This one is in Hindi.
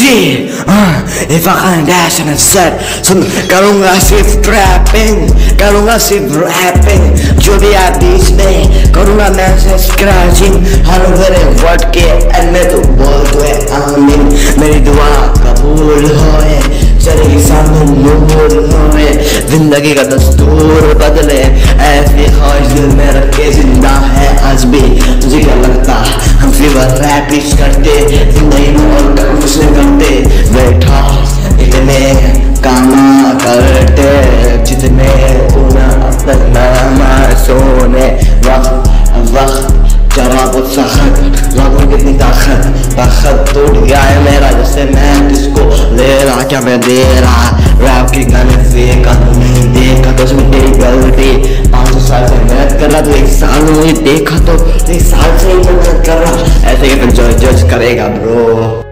if I can't dash and set, करूँगा सिर्फ ट्रैपिंग, करूँगा सिर्फ रैपिंग, जो भी आप बीच में करूँगा मैं से स्क्रैचिंग, हर भरे वर्ड के एंड में तो बोल दो आमीन, मेरी दुआ कबूल होए, चलेगी सामने नूर होए, जिंदगी का दस्तूर बदले, ऐसी ख्वाहिश दिल में रखे जिंदा है आज भी, तुझे क्या लगता हम फीवर रैपिश करते, जिंदगी में और कुछ नहीं करते, बैठा इतने काम करते जितने उन्हें अपना सोने वक्त जरा बहुत सख्त लागू कितनी ताकत टूट गया है मेरा जैसे मैं किसको ले रहा क्या मैं दे रहा रैप के गाने फेंका नहीं देखा तो उसमें तेरी गलती 500 साल से मेहनत कर रहा तो 1 साल में देखा तो 1 साल से ही मेहनत कर रहा ऐसे ही फिर जज करेगा ब्रो।